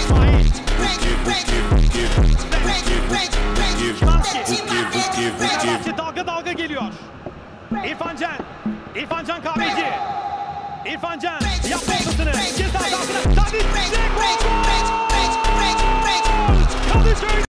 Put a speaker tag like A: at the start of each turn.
A: İsmail. Dalga dalga geliyor. İrfan Can. İrfan Can Kahveci. İrfan Can yaptı ortasını. Cezadan